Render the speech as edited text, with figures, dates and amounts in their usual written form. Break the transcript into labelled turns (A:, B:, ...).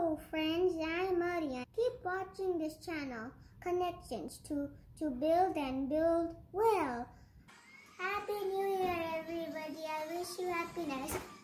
A: Hello friends, I'm Maria. Keep watching this channel, Connections, to build and build well. Happy New Year everybody. I wish you happiness.